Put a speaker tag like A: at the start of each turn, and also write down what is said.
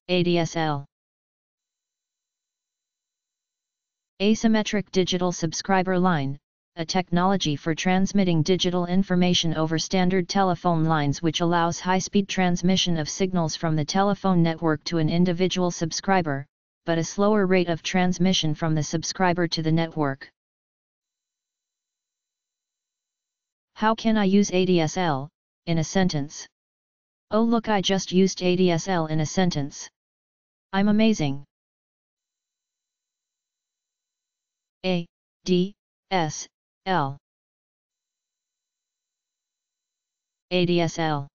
A: ADSL. Asymmetric Digital Subscriber Line, a technology for transmitting digital information over standard telephone lines which allows high-speed transmission of signals from the telephone network to an individual subscriber, but a slower rate of transmission from the subscriber to the network. How can I use ADSL, in a sentence? Oh look, I just used ADSL in a sentence. I'm amazing. ADSL. ADSL.